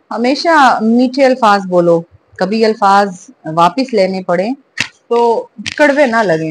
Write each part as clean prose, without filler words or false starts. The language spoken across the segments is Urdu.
ہمیشہ میٹھے الفاظ بولو، کبھی الفاظ واپس لینے پڑے تو کڑوے نہ لگیں۔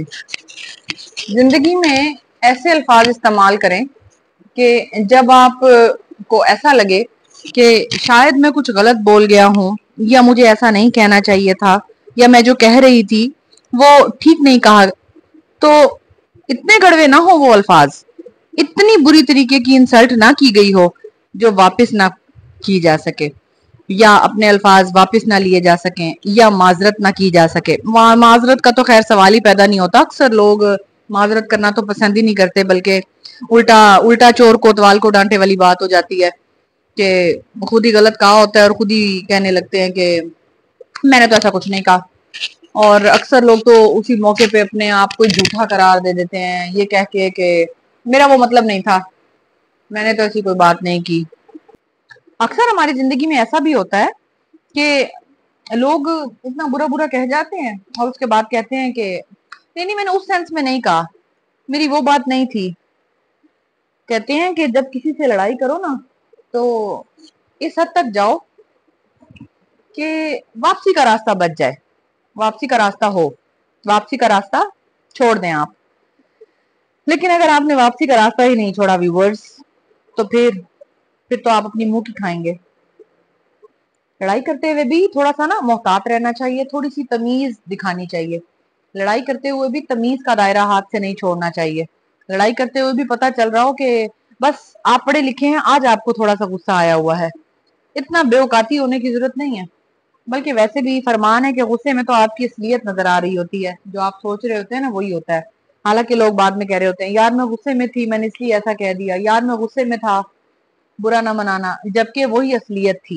زندگی میں ایسے الفاظ استعمال کریں کہ جب آپ کو ایسا لگے کہ شاید میں کچھ غلط بول گیا ہوں، یا مجھے ایسا نہیں کہنا چاہیے تھا، یا میں جو کہہ رہی تھی وہ ٹھیک نہیں کہا، تو اتنے کڑوے نہ ہو وہ الفاظ، اتنی بری طریقے کی انسلٹ نہ کی گئی ہو جو واپس نہ کی جا سکے، یا اپنے الفاظ واپس نہ لیے جا سکیں، یا معذرت نہ کی جا سکے۔ معذرت کا تو خیر سوال ہی پیدا نہیں ہوتا، اکثر لوگ معذرت کرنا تو پسند ہی نہیں کرتے، بلکہ الٹا چور کوتوال کو ڈانٹے والی بات ہو جاتی ہے کہ خود ہی غلط کہا ہوتا ہے اور خود ہی کہنے لگتے ہیں کہ میں نے تو ایسا کچھ نہیں کہا، اور اکثر لوگ تو اسی موقع پہ اپنے آپ کو جھوٹا قرار دے دیتے ہیں یہ کہہ کے کہ میرا وہ مطلب نہیں تھا، میں نے تو ایسی کوئی بات نہیں کی۔ اکثر ہماری زندگی میں ایسا بھی ہوتا ہے کہ لوگ اتنا برا برا کہہ جاتے ہیں اور اس کے بعد کہتے ہیں کہ نہیں میں نے اس سینس میں نہیں کہا، میری وہ بات نہیں تھی۔ کہتے ہیں کہ جب کسی سے لڑائی کرو نا تو اس حد تک جاؤ کہ واپسی کا راستہ بچ جائے، واپسی کا راستہ ہو، واپسی کا راستہ چھوڑ دیں آپ۔ لیکن اگر آپ نے واپسی کا راستہ ہی نہیں چھوڑا ویورز، تو پھر تو آپ اپنی منہ کی کھائیں گے۔ لڑائی کرتے ہوئے بھی تھوڑا سا نا محتاط رہنا چاہیے، تھوڑی سی تمیز دکھانی چاہیے۔ لڑائی کرتے ہوئے بھی تمیز کا دائرہ ہاتھ سے نہیں چھوڑنا چاہیے۔ لڑائی کرتے ہوئے بھی پتہ چل رہا ہو کہ بس آپ پڑھے لکھے ہیں، آج آپ کو تھوڑا سا غصہ آیا ہوا ہے، اتنا بے اوقاتی ہونے کی ضرورت نہیں ہے۔ بلکہ ویسے بھی فرمان ہے کہ غصے میں تو آپ کی اصلیت نظر آ رہی ہوتی ہے، جو آپ سوچ رہے ہوتے ہیں نا وہی ہوتا ہے۔ حالانکہ لوگ بعد میں کہہ رہے ہوتے ہیں یار میں غصے میں تھی، میں نے اس لیے ایسا کہہ دیا، یار میں غصے میں تھا، برا نہ منانا، جبکہ وہی اصلیت تھی۔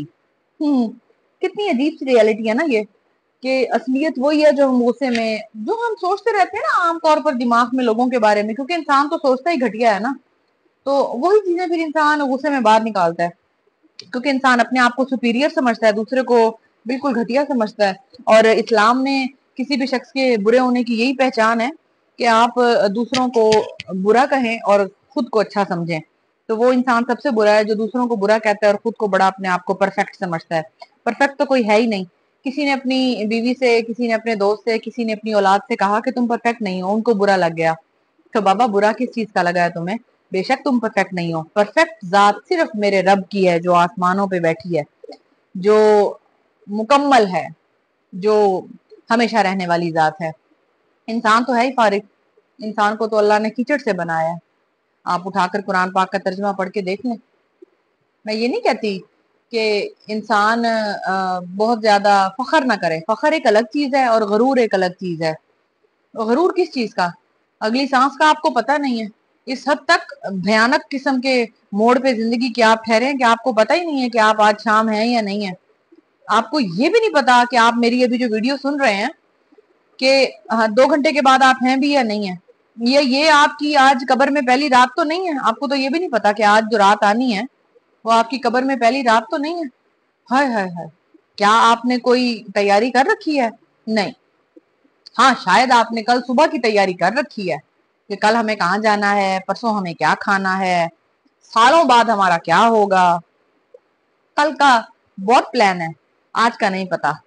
کتنی عجیب سی ریالٹی ہے نا یہ، کہ اصلیت وہی ہے جو ہم غصے میں، جو ہم سوچتے رہتے ہیں نا عام طور پر دماغ میں لوگوں کے بارے میں، کیونکہ انسان تو سوچتا ہی گھٹیا ہے نا، تو وہی چیزیں پھر انسان غصے میں باہر نکالتا ہے، کیونکہ انسان اپنے آپ کو سپیریئر سمجھتا ہے، دوسرے کو بالکل گھٹیا سمجھتا ہے۔ اور اسلام میں کسی بھی شخص کے برے ہونے کی یہی پہچان ہے کہ آپ دوسروں کو برا کہیں اور خود کو اچھا سمجھیں۔ تو وہ انسان سب سے برا ہے جو دوسروں کو برا کہتا ہے اور خود کو بڑا اپنے آپ کو پرفیکٹ سمجھتا ہے۔ پرفیکٹ تو کوئی ہے ہی نہیں۔ کسی نے اپنی بیوی سے، کسی نے اپنے دوست سے، کسی نے اپنی اولاد سے کہا کہ تم پرفیکٹ نہیں ہو، ان کو برا لگ گیا، تو بابا برا کس چیز کا لگا ہے تمہیں؟ بے شک تم پرفیکٹ نہیں ہو، پرفیکٹ ذات صرف میرے رب کی ہے جو آسمانوں پہ بیٹھی ہے، جو مکمل ہے، جو ہمیشہ رہنے والی ذات ہے۔ انسان تو ہے ہی فارغ، انسان کو تو اللہ نے کیچڑ سے بنایا ہے۔ آپ اٹھا کر قرآن پاک کا ترجمہ پڑھ کے دیکھ لیں۔ میں یہ نہیں کہتی کہ انسان بہت زیادہ فخر نہ کرے، فخر ایک الگ چیز ہے اور غرور ایک الگ چیز ہے۔ غرور کس چیز کا؟ اگلی سانس کا آپ کو پتہ نہیں ہے۔ اس حد تک بھیانک قسم کے موڑ پہ زندگی کے آپ ٹھہرے ہیں کہ آپ کو پتہ ہی نہیں ہے کہ آپ آج شام ہیں یا نہیں ہے۔ آپ کو یہ بھی نہیں پتا کہ آپ میری ابھی جو ویڈیو سن رہے ہیں کہ 2 گھنٹے کے بعد آپ ہیں بھی یا نہیں ہیں، یہ آپ کی آج قبر میں پہلی رات تو نہیں ہے۔ آپ کو تو یہ بھی نہیں پتا کہ آج جو رات آنی ہے وہ آپ کی قبر میں پہلی رات تو نہیں ہے۔ ہائے ہائے ہائے، کیا آپ نے کوئی تیاری کر رکھی ہے؟ نہیں۔ ہاں شاید آپ نے کل صبح کی تیاری کر رکھی ہے کہ کل ہمیں کہاں جانا ہے، پرسوں ہمیں کیا کھانا ہے، سالوں بعد ہمارا کیا ہوگا، کل کا بہت پلان ہے، آج کا نہیں پتا۔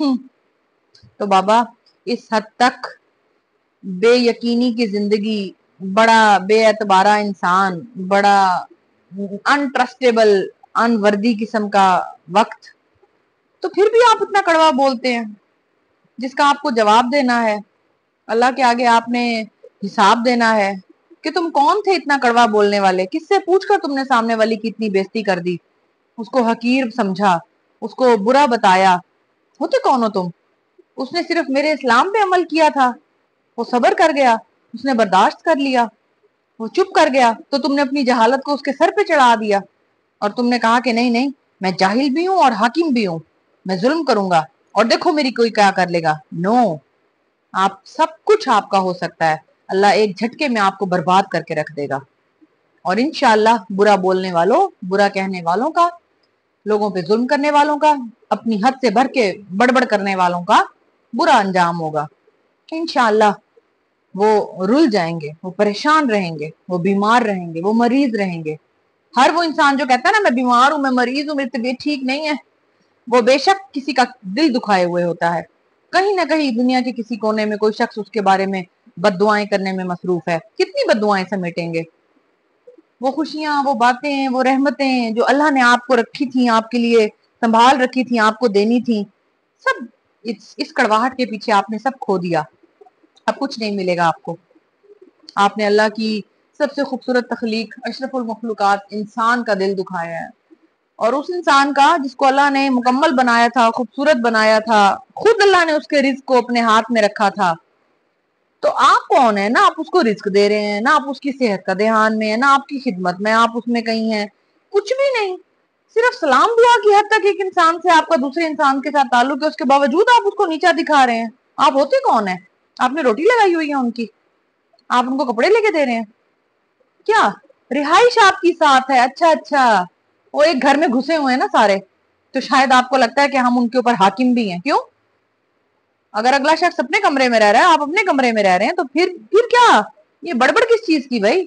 تو بابا اس حد تک بے یقینی کی زندگی، بڑا بے اعتبارہ انسان، بڑا انٹرسٹیبل، انوردی قسم کا وقت، تو پھر بھی آپ اتنا کڑوا بولتے ہیں جس کا آپ کو جواب دینا ہے، اللہ کے آگے آپ نے حساب دینا ہے کہ تم کون تھے اتنا کڑوا بولنے والے، کس سے پوچھ کر تم نے سامنے والی کی اتنی بےزتی کر دی، اس کو حقیر سمجھا، اس کو برا بتایا، ہوتے کون ہو تم؟ اس نے صرف میرے اسلام پہ عمل کیا تھا، وہ صبر کر گیا، اس نے برداشت کر لیا، وہ چپ کر گیا، تو تم نے اپنی جہالت کو اس کے سر پہ چڑھا دیا اور تم نے کہا کہ نہیں نہیں میں جاہل بھی ہوں اور حاکم بھی ہوں، میں ظلم کروں گا اور دیکھو میری کوئی کیا کر لے گا۔ نو، آپ سب کچھ آپ کا ہو سکتا ہے، اللہ ایک جھٹکے میں آپ کو برباد کر کے رکھ دے گا۔ اور انشاءاللہ برا بولنے والوں، برا کہنے والوں کا، لوگوں پہ ظلم کرنے والوں کا، اپنی حد سے بھر کے بڑبڑ کرنے والوں کا برا انجام ہوگا۔ انشاءاللہ وہ رل جائیں گے، وہ پریشان رہیں گے، وہ بیمار رہیں گے، وہ مریض رہیں گے۔ ہر وہ انسان جو کہتا ہے نا میں بیمار ہوں، میں مریض ہوں، میری طبیعت ٹھیک نہیں ہے، वो बेशक किसी का दिल दुखाए हुए होता है, कहीं ना कहीं दुनिया के किसी कोने में कोई शख्स उसके बारे में बद्दुआएं करने में मसरूफ है। कितनी बद्दुआएं समेटेंगे? वो खुशियां, वो बातें, वो रहमतें जो अल्लाह ने आपको रखी थी, आपके लिए संभाल रखी थी, आपको देनी थी, सब इस कड़वाहट के पीछे आपने सब खो दिया। अब कुछ नहीं मिलेगा आपको। आपने अल्लाह की सबसे खूबसूरत तख्लीक अशरफुल मखलूकात इंसान का दिल दुखाया है, और उस इंसान का जिसको अल्लाह ने मुकम्मल बनाया था, खूबसूरत बनाया था, खुद अल्लाह ने उसके रिज्क को अपने हाथ में रखा था। तो आप कौन है? ना आप उसको रिस्क दे रहे हैं, ना आप उसकी सेहत का ध्यान में है, ना आपकी खिदमत में आप उसमें कहीं हैं, कुछ भी नहीं। सिर्फ सलाम दुआ की हद तक एक इंसान से आपका दूसरे इंसान के साथ ताल्लुक है, उसके बावजूद आप उसको नीचा दिखा रहे हैं। आप होते कौन है? आपने रोटी लगाई हुई है उनकी, आप उनको कपड़े लेके दे रहे हैं क्या? रिहाइश आपकी साथ है? अच्छा अच्छा, वो एक घर में घुसे हुए हैं ना सारे, तो शायद आपको लगता है कि हम उनके ऊपर हाकिम भी हैं। क्यों? अगर अगला शख्स अपने कमरे में रह रहा है, आप अपने कमरे में रह रहे हैं, तो फिर क्या? ये बड़बड़ किस चीज की भाई?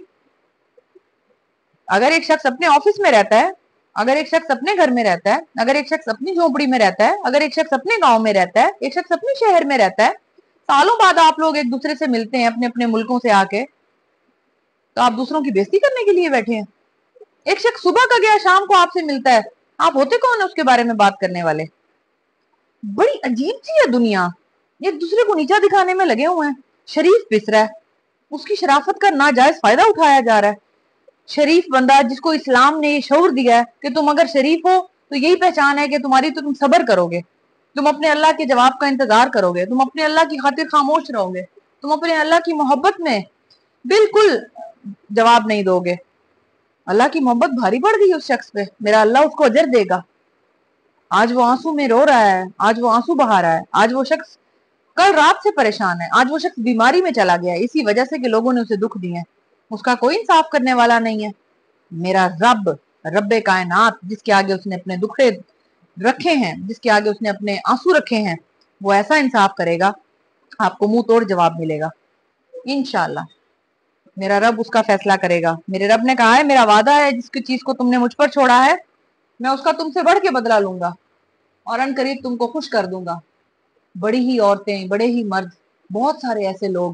अगर एक शख्स अपने ऑफिस में रहता है, अगर एक शख्स अपने घर में रहता है, अगर एक शख्स अपनी झोपड़ी में रहता है, अगर एक शख्स अपने गांव में रहता है, एक शख्स अपने शहर में रहता है, सालों बाद आप लोग एक दूसरे से मिलते हैं अपने अपने मुल्कों से आके, तो आप दूसरों की बेइज्जती करने के लिए बैठे हैं। एक शख्स सुबह का गया शाम को आपसे मिलता है, आप होते कौन है उसके बारे में बात करने वाले? बड़ी अजीब सी है दुनिया, एक दूसरे को नीचा दिखाने में लगे हुए हैं। शरीफ पिस रहा है, उसकी शराफत का नाजायज फायदा उठाया जा रहा है। शरीफ बंदा जिसको इस्लाम ने ये शऊर दिया है कि तुम अगर शरीफ हो तो यही पहचान है कि तुम्हारी, तो तुम सब्र करोगे, तुम अपने अल्लाह के जवाब का इंतजार करोगे, तुम अपने अल्लाह की खातिर खामोश रहोगे, तुम अपने अल्लाह की मोहब्बत में बिल्कुल जवाब नहीं दोगे। अल्लाह की मोहब्बत भारी पड़ गई उस शख्स पे, मेरा अल्लाह उसको अजर देगा। आज वो आंसू में रो रहा है, आज वो आंसू बहा रहा है, आज वो शख्स कल रात से परेशान है, आज वो शख्स बीमारी में चला गया इसी वजह से कि लोगों ने उसे दुख दिए। उसका कोई इंसाफ करने वाला नहीं है। मेरा रब, रब्बे कायनात, जिसके आगे उसने अपने दुखड़े रखे हैं, जिसके आगे उसने अपने आंसू रखे हैं, वो ऐसा इंसाफ करेगा, आपको मुंह तोड़ जवाब मिलेगा इंशाल्लाह। मेरा रब उसका फैसला करेगा। मेरे रब ने कहा है, मेरा वादा है, जिसकी चीज को तुमने मुझ पर छोड़ा है मैं उसका तुमसे बढ़ के बदला लूंगा, और अनकरीब तुमको खुश कर दूंगा। बड़ी ही औरतें, बड़े ही मर्द, बहुत सारे ऐसे लोग,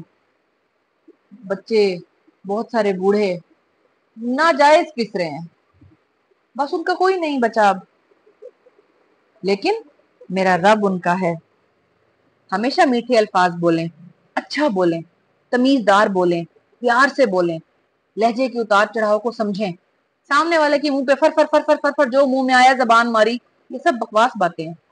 बच्चे, बहुत सारे बूढ़े नाजायज पिस रहे हैं, बस उनका कोई नहीं बचा अब। लेकिन मेरा रब उनका है। हमेशा मीठे अल्फाज बोलें, अच्छा बोलें, तमीजदार बोलें, प्यार से बोलें, लहजे के उतार चढ़ाव को समझें। सामने वाले के मुंह पे फर फर फर फर फर फर जो मुंह में आया जबान मारी, ये सब बकवास बातें हैं।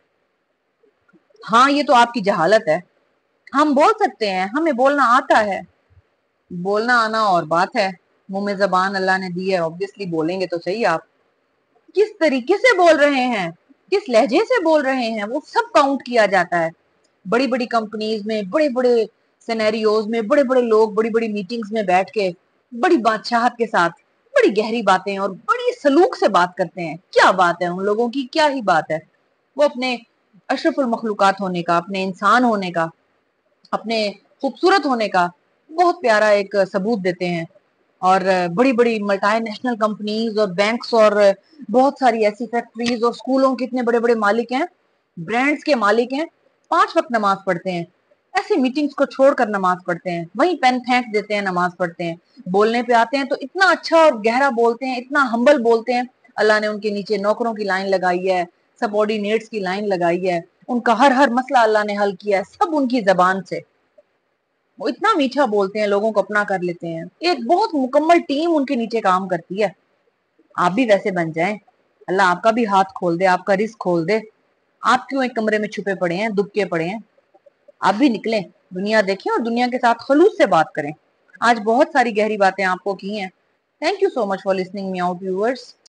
हाँ, ये तो आपकी जहालत है। हम बोल सकते हैं, हमें बोलना आता है, बोलना आना और बात है। मुंह में जबान अल्लाह ने दी है, ऑब्वियसली बोलेंगे तो सही। आप किस तरीके से बोल रहे हैं, किस लहजे से बोल रहे हैं, वो सब काउंट किया जाता है। बड़ी बड़ी कंपनीज में, बड़े बड़े सिनेरियोज में, बड़े बड़े लोग बड़ी बड़ी मीटिंग्स में बैठ के बड़ी बादशाहत के साथ बड़ी गहरी बातें और बड़ी सलूक से बात करते हैं। क्या बात है उन लोगों की, क्या ही बात है। वो अपने अशरफुल मखलूकात होने का, अपने इंसान होने का, अपने खूबसूरत होने का बहुत प्यारा एक सबूत देते हैं। और बड़ी बड़ी मल्टीनेशनल कंपनीज और बैंक्स और बहुत सारी ऐसी फैक्ट्रीज और स्कूलों के इतने बड़े बड़े मालिक हैं, ब्रांड्स के मालिक हैं, 5 वक्त नमाज पढ़ते हैं। ऐसी मीटिंग्स को छोड़कर नमाज पढ़ते हैं, वहीं पेन फेंक देते हैं, नमाज पढ़ते हैं। बोलने पे आते हैं तो इतना अच्छा और गहरा बोलते हैं, इतना हम्बल बोलते हैं। अल्लाह ने उनके नीचे नौकरों की लाइन लगाई है, सबऑर्डिनेट्स की लाइन लगाई है, उनका हर हर मसला अल्लाह ने हल किया है, सब उनकी जबान से। वो इतना मीठा बोलते हैं, लोगों को अपना कर लेते हैं। एक बहुत मुकम्मल टीम उनके नीचे काम करती है। आप भी वैसे बन जाएं, अल्लाह आपका भी हाथ खोल दे, आपका रिस्क खोल दे। आप क्यों एक कमरे में छुपे पड़े हैं, दुबके पड़े हैं? आप भी निकलें, दुनिया देखें और दुनिया के साथ खलूस से बात करें। आज बहुत सारी गहरी बातें आपको की हैं। Thank you so much for listening me out viewers.